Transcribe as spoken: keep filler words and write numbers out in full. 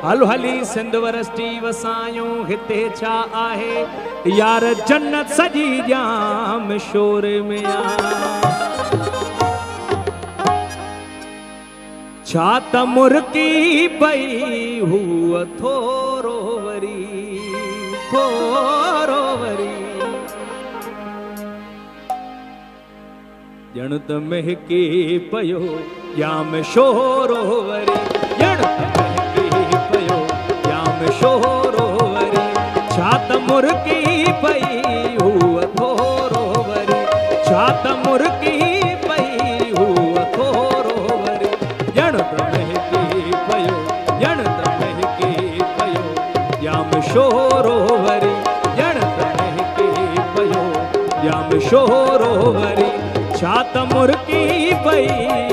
हल हली सिंध वरस्टी वसायूं हिते छा आहे यार जन्नत सजी जाम शोर में आ छा त मुर्की पई हुआ थोरो वरी थोरो वरी ॼण त महके पयो जाम शोरो वरी ॼण शोरो वरी छा त मुर्की पई हुआ थोरो वरी छा त मुर्की पई हुआ थोरो वरी ॼण त महके पयो ॼण त महके पयो जाम शोरो वरी ॼण त महके पयो जाम शोरो वरी छा त मुर्की पई